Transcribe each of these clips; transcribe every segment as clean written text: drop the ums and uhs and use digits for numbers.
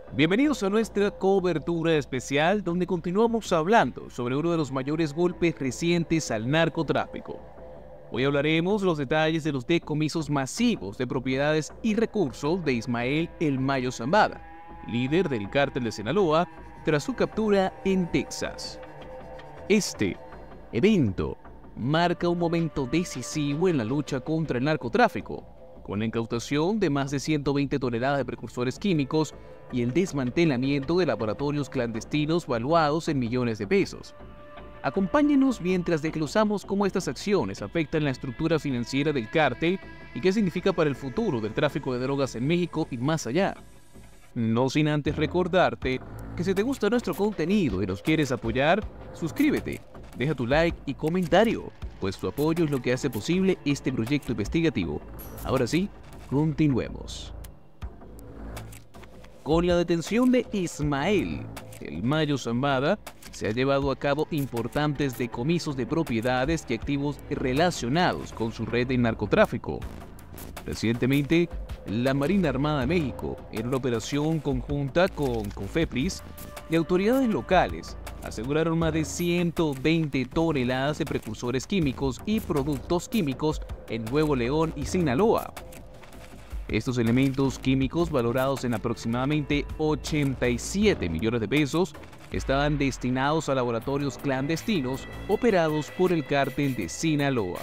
Bienvenidos a nuestra cobertura especial donde continuamos hablando sobre uno de los mayores golpes recientes al narcotráfico. Hoy hablaremos los detalles de los decomisos masivos de propiedades y recursos de Ismael El Mayo Zambada, líder del cártel de Sinaloa, tras su captura en Texas. Este evento marca un momento decisivo en la lucha contra el narcotráfico, con la incautación de más de 120 toneladas de precursores químicos y el desmantelamiento de laboratorios clandestinos valuados en millones de pesos. Acompáñenos mientras desglosamos cómo estas acciones afectan la estructura financiera del cártel y qué significa para el futuro del tráfico de drogas en México y más allá. No sin antes recordarte que si te gusta nuestro contenido y nos quieres apoyar, suscríbete, deja tu like y comentario, pues tu apoyo es lo que hace posible este proyecto investigativo. Ahora sí, continuemos. Con la detención de Ismael El Mayo Zambada, se han llevado a cabo importantes decomisos de propiedades y activos relacionados con su red de narcotráfico. Recientemente, la Marina Armada de México, en una operación conjunta con COFEPRIS y autoridades locales, aseguraron más de 120 toneladas de precursores químicos y productos químicos en Nuevo León y Sinaloa. Estos elementos químicos, valorados en aproximadamente 87 millones de pesos, estaban destinados a laboratorios clandestinos operados por el cártel de Sinaloa.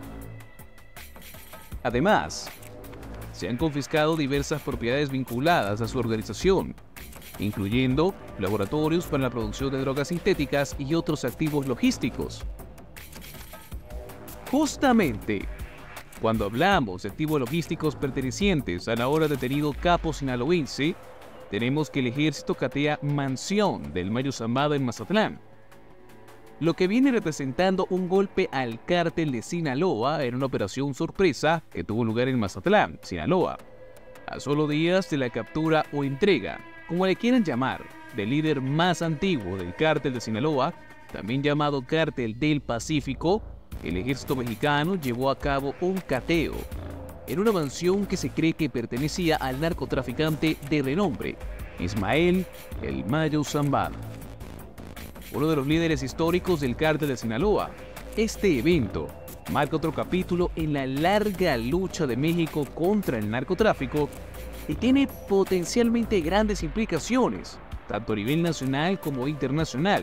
Además, se han confiscado diversas propiedades vinculadas a su organización, incluyendo laboratorios para la producción de drogas sintéticas y otros activos logísticos. Justamente, cuando hablamos de activos logísticos pertenecientes al ahora detenido capo sinaloense, tenemos que el ejército catea mansión del Mayo Zambada en Mazatlán, lo que viene representando un golpe al cártel de Sinaloa en una operación sorpresa que tuvo lugar en Mazatlán, Sinaloa, a solo días de la captura o entrega, como le quieran llamar, del líder más antiguo del cártel de Sinaloa, también llamado Cártel del Pacífico. El ejército mexicano llevó a cabo un cateo en una mansión que se cree que pertenecía al narcotraficante de renombre, Ismael El Mayo Zambada, uno de los líderes históricos del cártel de Sinaloa. Este evento marca otro capítulo en la larga lucha de México contra el narcotráfico y tiene potencialmente grandes implicaciones, tanto a nivel nacional como internacional.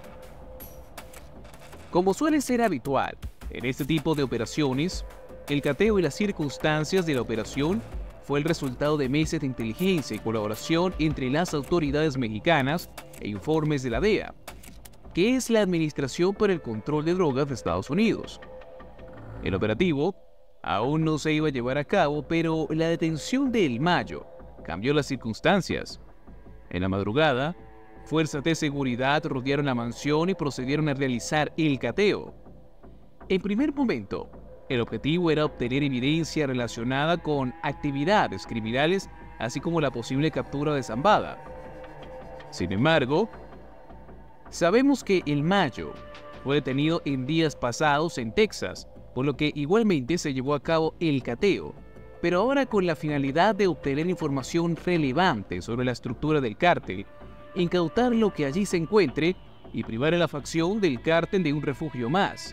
Como suele ser habitual en este tipo de operaciones, el cateo y las circunstancias de la operación fue el resultado de meses de inteligencia y colaboración entre las autoridades mexicanas e informes de la DEA, que es la Administración para el Control de Drogas de Estados Unidos. El operativo aún no se iba a llevar a cabo, pero la detención de El Mayo cambió las circunstancias. En la madrugada, fuerzas de seguridad rodearon la mansión y procedieron a realizar el cateo. En primer momento, el objetivo era obtener evidencia relacionada con actividades criminales, así como la posible captura de Zambada. Sin embargo, sabemos que El Mayo fue detenido en días pasados en Texas, por lo que igualmente se llevó a cabo el cateo, pero ahora con la finalidad de obtener información relevante sobre la estructura del cártel, incautar lo que allí se encuentre y privar a la facción del cártel de un refugio más.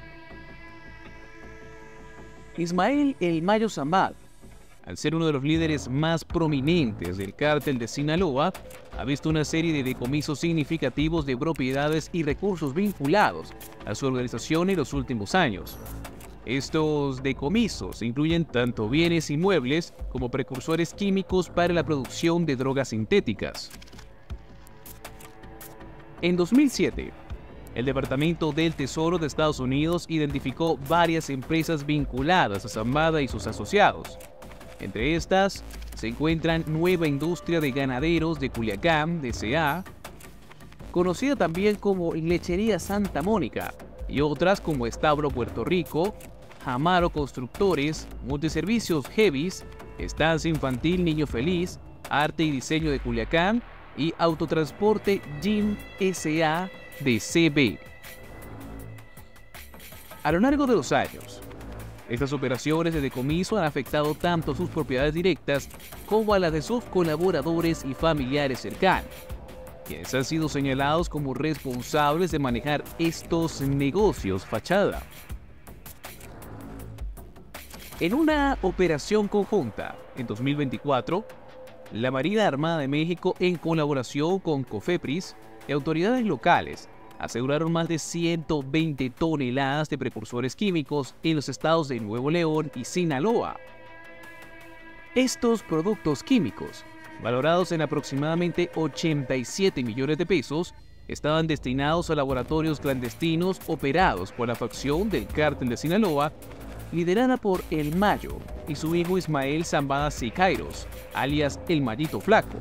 Ismael El Mayo Zambada, al ser uno de los líderes más prominentes del cártel de Sinaloa, ha visto una serie de decomisos significativos de propiedades y recursos vinculados a su organización en los últimos años. Estos decomisos incluyen tanto bienes inmuebles como precursores químicos para la producción de drogas sintéticas. En 2007, el Departamento del Tesoro de Estados Unidos identificó varias empresas vinculadas a Zambada y sus asociados. Entre estas se encuentran Nueva Industria de Ganaderos de Culiacán, DCA, conocida también como Lechería Santa Mónica, y otras como Estabro Puerto Rico, Amaro Constructores, Multiservicios Heavis, Estancia Infantil Niño Feliz, Arte y Diseño de Culiacán y Autotransporte Jim S.A. de CB. A lo largo de los años, Estas operaciones de decomiso han afectado tanto sus propiedades directas como a las de sus colaboradores y familiares cercanos, quienes han sido señalados como responsables de manejar estos negocios fachada. En una operación conjunta, en 2024, la Marina Armada de México, en colaboración con COFEPRIS y autoridades locales, aseguraron más de 120 toneladas de precursores químicos en los estados de Nuevo León y Sinaloa. Estos productos químicos, valorados en aproximadamente 87 millones de pesos, estaban destinados a laboratorios clandestinos operados por la facción del Cártel de Sinaloa, liderada por El Mayo y su hijo Ismael Zambada Siqueiros, alias El Mayito Flaco.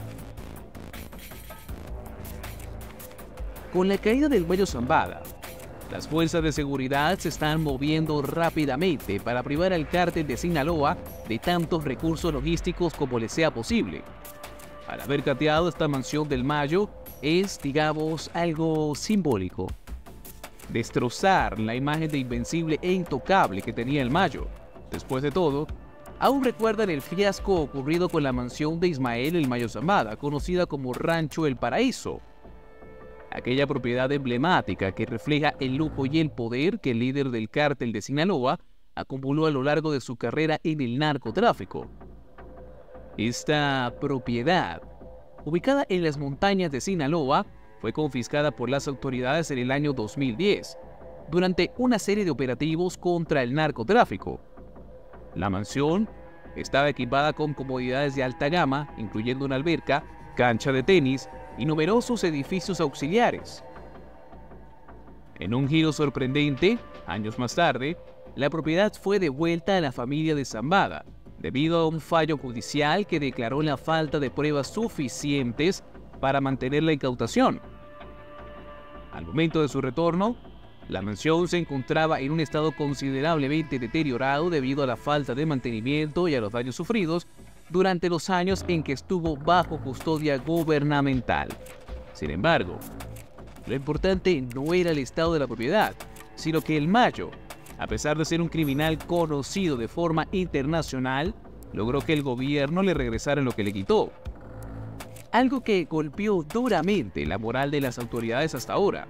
Con la caída del Mayo Zambada, las fuerzas de seguridad se están moviendo rápidamente para privar al Cártel de Sinaloa de tantos recursos logísticos como les sea posible. Al haber cateado esta mansión del Mayo es, digamos, algo simbólico. Destrozar la imagen de invencible e intocable que tenía el Mayo. Después de todo, aún recuerdan el fiasco ocurrido con la mansión de Ismael El Mayo Zambada, conocida como Rancho El Paraíso. Aquella propiedad emblemática que refleja el lujo y el poder que el líder del Cártel de Sinaloa acumuló a lo largo de su carrera en el narcotráfico. Esta propiedad, ubicada en las montañas de Sinaloa, fue confiscada por las autoridades en el año 2010, durante una serie de operativos contra el narcotráfico. La mansión estaba equipada con comodidades de alta gama, incluyendo una alberca, cancha de tenis y numerosos edificios auxiliares. En un giro sorprendente, años más tarde, la propiedad fue devuelta a la familia de Zambada, debido a un fallo judicial que declaró la falta de pruebas suficientes para mantener la incautación. Al momento de su retorno, la mansión se encontraba en un estado considerablemente deteriorado debido a la falta de mantenimiento y a los daños sufridos durante los años en que estuvo bajo custodia gubernamental. Sin embargo, lo importante no era el estado de la propiedad, sino que el Mayo, a pesar de ser un criminal conocido de forma internacional, logró que el gobierno le regresara lo que le quitó. Algo que golpeó duramente la moral de las autoridades hasta ahora.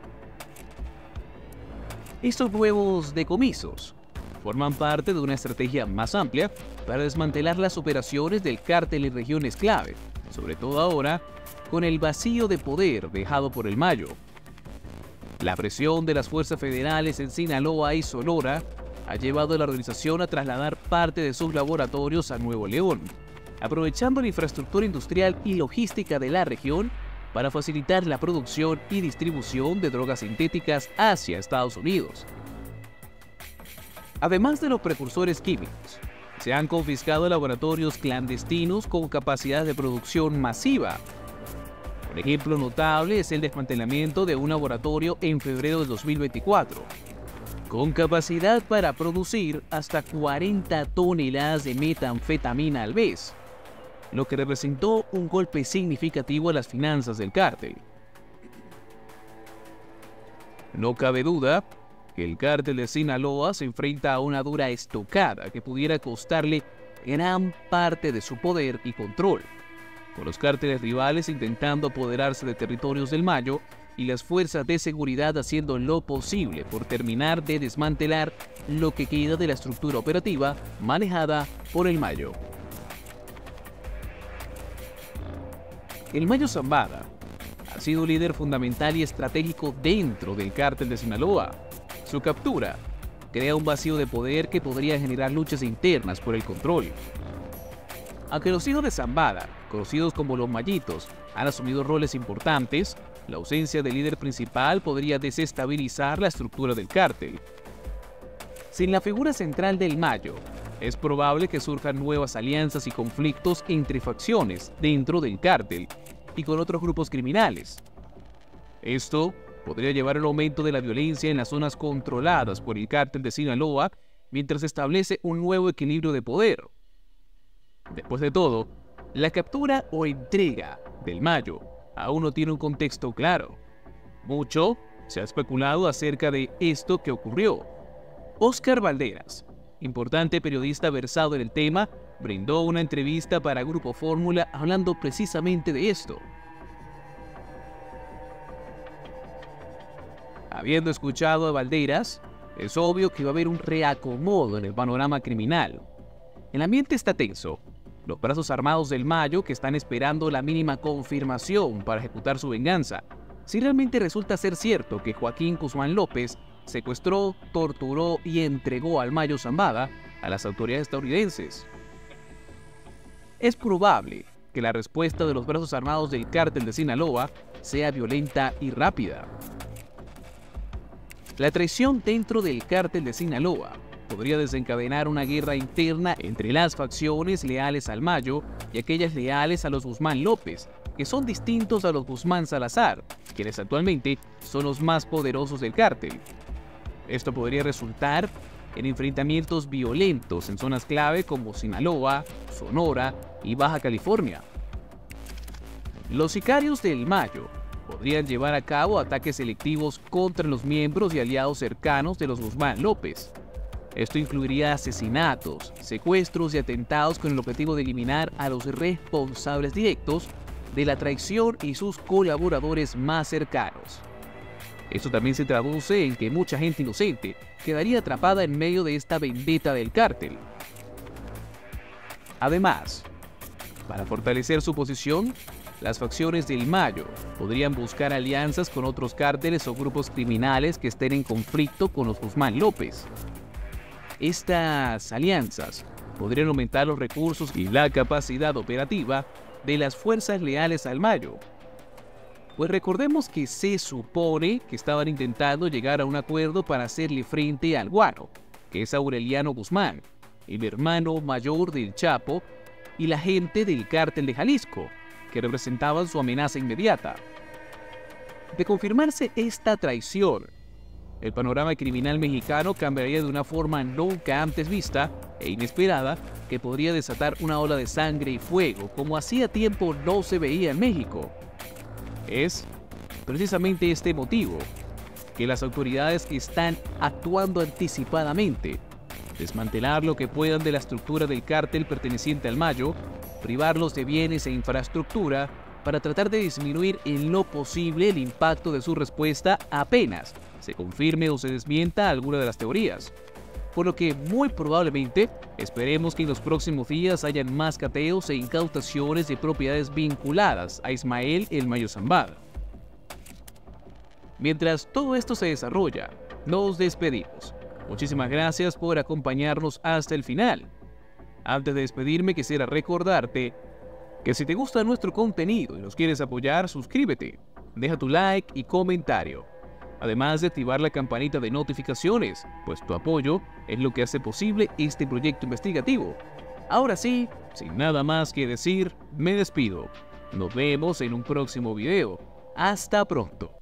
Estos nuevos decomisos forman parte de una estrategia más amplia para desmantelar las operaciones del cártel en regiones clave, sobre todo ahora con el vacío de poder dejado por el Mayo. La presión de las fuerzas federales en Sinaloa y Sonora ha llevado a la organización a trasladar parte de sus laboratorios a Nuevo León, aprovechando la infraestructura industrial y logística de la región para facilitar la producción y distribución de drogas sintéticas hacia Estados Unidos. Además de los precursores químicos, se han confiscado laboratorios clandestinos con capacidad de producción masiva. Un ejemplo notable es el desmantelamiento de un laboratorio en febrero de 2024, con capacidad para producir hasta 40 toneladas de metanfetamina al mes, lo que representó un golpe significativo a las finanzas del cártel. No cabe duda que el cártel de Sinaloa se enfrenta a una dura estocada que pudiera costarle gran parte de su poder y control, con los cárteles rivales intentando apoderarse de territorios del Mayo y las fuerzas de seguridad haciendo lo posible por terminar de desmantelar lo que queda de la estructura operativa manejada por el Mayo. El Mayo Zambada ha sido un líder fundamental y estratégico dentro del cártel de Sinaloa. Su captura crea un vacío de poder que podría generar luchas internas por el control. Aunque los hijos de Zambada, conocidos como los Mayitos, han asumido roles importantes, la ausencia del líder principal podría desestabilizar la estructura del cártel. Sin la figura central del Mayo, es probable que surjan nuevas alianzas y conflictos entre facciones dentro del cártel y con otros grupos criminales. Esto podría llevar al aumento de la violencia en las zonas controladas por el cártel de Sinaloa mientras se establece un nuevo equilibrio de poder. Después de todo, la captura o entrega del Mayo aún no tiene un contexto claro. Mucho se ha especulado acerca de esto que ocurrió. Óscar Valderas, importante periodista versado en el tema, brindó una entrevista para Grupo Fórmula hablando precisamente de esto. Habiendo escuchado a Valderas, es obvio que va a haber un reacomodo en el panorama criminal. El ambiente está tenso. Los brazos armados del Mayo que están esperando la mínima confirmación para ejecutar su venganza. Si realmente resulta ser cierto que Joaquín Guzmán López secuestró, torturó y entregó al Mayo Zambada a las autoridades estadounidenses. Es probable que la respuesta de los brazos armados del cártel de Sinaloa sea violenta y rápida. La traición dentro del cártel de Sinaloa podría desencadenar una guerra interna entre las facciones leales al Mayo y aquellas leales a los Guzmán López, que son distintos a los Guzmán Salazar, quienes actualmente son los más poderosos del cártel. Esto podría resultar en enfrentamientos violentos en zonas clave como Sinaloa, Sonora y Baja California. Los sicarios del Mayo podrían llevar a cabo ataques selectivos contra los miembros y aliados cercanos de los Guzmán López. Esto incluiría asesinatos, secuestros y atentados con el objetivo de eliminar a los responsables directos de la traición y sus colaboradores más cercanos. Esto también se traduce en que mucha gente inocente quedaría atrapada en medio de esta vendetta del cártel. Además, para fortalecer su posición, las facciones del Mayo podrían buscar alianzas con otros cárteles o grupos criminales que estén en conflicto con los Guzmán López. Estas alianzas podrían aumentar los recursos y la capacidad operativa de las fuerzas leales al Mayo. Pues recordemos que se supone que estaban intentando llegar a un acuerdo para hacerle frente al Guaro, que es Aureliano Guzmán, el hermano mayor del Chapo, y la gente del cártel de Jalisco, que representaban su amenaza inmediata. De confirmarse esta traición, el panorama criminal mexicano cambiaría de una forma nunca antes vista e inesperada que podría desatar una ola de sangre y fuego como hacía tiempo no se veía en México. Es precisamente este motivo que las autoridades están actuando anticipadamente, desmantelar lo que puedan de la estructura del cártel perteneciente al Mayo, privarlos de bienes e infraestructura para tratar de disminuir en lo posible el impacto de su respuesta apenas se confirme o se desmienta alguna de las teorías. Por lo que muy probablemente esperemos que en los próximos días hayan más cateos e incautaciones de propiedades vinculadas a Ismael el Mayo Zambada. Mientras todo esto se desarrolla, nos despedimos. Muchísimas gracias por acompañarnos hasta el final. Antes de despedirme, quisiera recordarte que si te gusta nuestro contenido y nos quieres apoyar, suscríbete, deja tu like y comentario. Además de activar la campanita de notificaciones, pues tu apoyo es lo que hace posible este proyecto investigativo. Ahora sí, sin nada más que decir, me despido. Nos vemos en un próximo video. Hasta pronto.